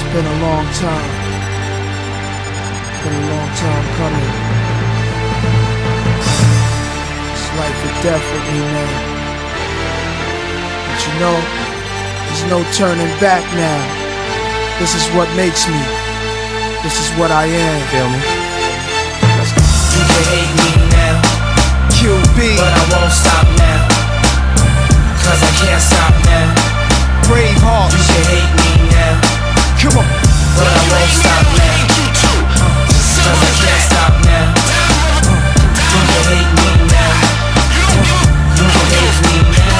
Been a long time. Been a long time coming. It's life or death with me, man. But you know, there's no turning back now. This is what makes me. This is what I am. Feel me? You can hate me now, QB, but I won't stop now, cause I can't stop now. Braveheart. You can hate me now, Come on. but I won't stop now, cause I can't stop now. You can hate me now, you can hate me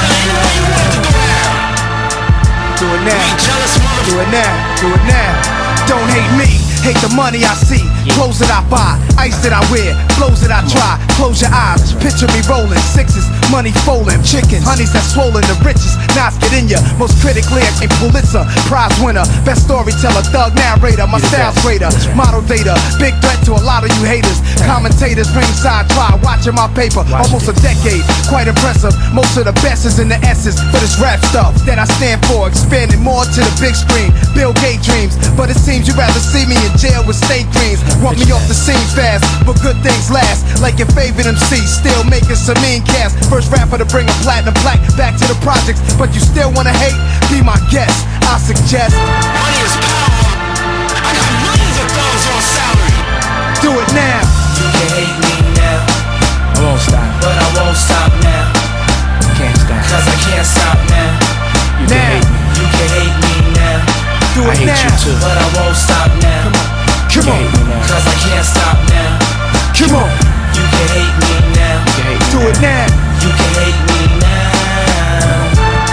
now. Do it now. Do it now. Do it now. Don't hate me. Hate the money I see, clothes that I buy, ice that I wear, flows that I try. Close your eyes, picture me rolling, sixes, money folding, chickens, honeys that swollen, the richest, knives get in ya. Most critically acclaimed Pulitzer Prize winner, best storyteller, thug narrator, my style's greater, model data, big threat to a lot of you haters. Commentators ringside try watching my paper, almost a decade, quite impressive. Most of the best is in the essence, but it's rap stuff that I stand for, expanding more to the big screen. Bill Gates dreams, but it seems you rather see me in jail with state dreams. Want me off the scene fast, but good things last. Like your favorite MC, still making some mean cash. First rapper to bring a platinum plaque back to the projects, but you still wanna hate? Be my guest. I suggest Money is power. I got millions of dollars on salary. do it now. You can hate me now, I won't stop. but I won't stop now, Can't stop. cause I can't stop now. You can Now. hate me. You can hate me now, Do I it hate now. you too. but I won't stop now, Come You on. can hate me now. cause I can't stop now. Come on. You can hate me now, You can hate me Do now. it now. you can hate me now.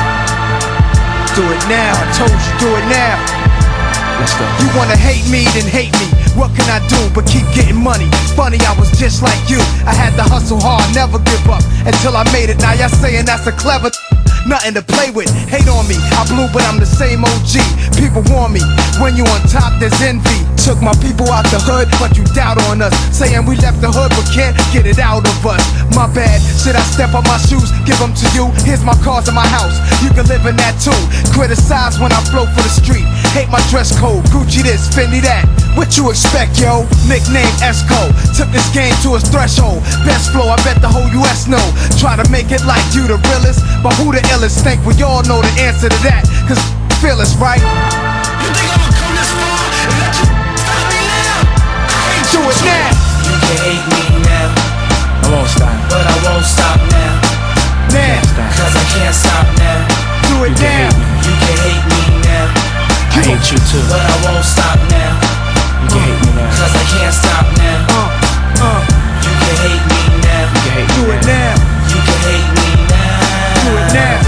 Do it now. I told you, do it now. Let's go. You wanna hate me, then hate me. What can I do but keep getting money? Funny, I was just like you. I had to hustle hard, never give up until I made it. Now y'all saying that's a clever nothing to play with. Hate on me, I blew, but I'm the same OG. People warn me, when you on top, there's envy. Took my people out the hood, but you doubt on us. Saying we left the hood, but can't get it out of us. My bad, should I step on my shoes, give them to you? Here's my cars in my house, you can live in that too. Criticize when I flow for the street. Hate my dress code, Gucci this, Fendi that. What you expect, yo? Nickname Esco. Took this game to its threshold. Best flow, I bet the whole US know. Try to make it like you the realest, but who the illest? Think we all know the answer to that. Cause feel us, right? You think I'ma come this far and let you stop me now? I hate Do it now. You can hate me now, I won't stop. but I won't stop now, Now. Can't stop. cause I can't stop now. Do it You can now. hate me. You can hate me now, I hate you too. but I won't stop now, You can hate me now. cause I can't stop now. You can hate me now, You can hate Do me it now. now. you can hate me now. Do it now.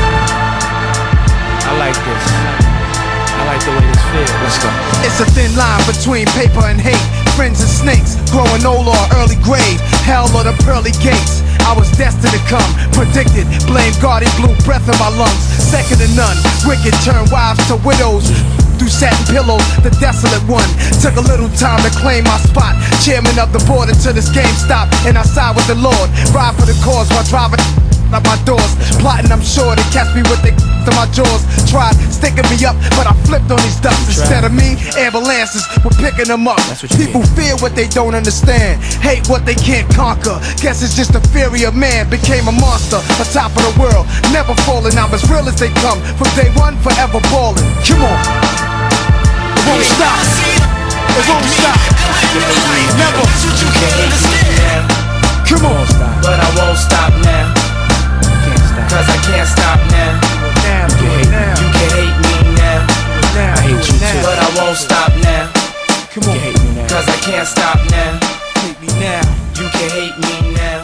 I like this. I like the way this feels. Let's go. It's a thin line between paper and hate. Friends and snakes, growing old or early grave. Hell or the pearly gates. I was destined to come, predicted. Blame God, he blew breath in my lungs. Second to none, wicked turn wives to widows. Through satin pillows, the desolate one. Took a little time to claim my spot. Chairman of the board until this game stopped, and I side with the Lord. Ride for the cause while driving out my doors. Plotting, I'm sure they catch me with their to my jaws. Tried sticking me up, but I flipped on these ducks. Instead of me, ambulances were picking them up. That's what you People fear what they don't understand, hate what they can't conquer. Guess it's just the fury of man became a monster, on top of the world, never falling. I'm as real as they come, from day one, forever balling. Come on, it won't stop. It won't stop. Never. You can hate me now, Come I on. won't stop. but I won't stop now, Can't stop. cause I can't stop now. Now, You can hate me. now, You can hate me now, now. I hate you now. too. but I won't stop now, Come You on, can hate me now. cause I can't stop now. hate me now. You can hate me now,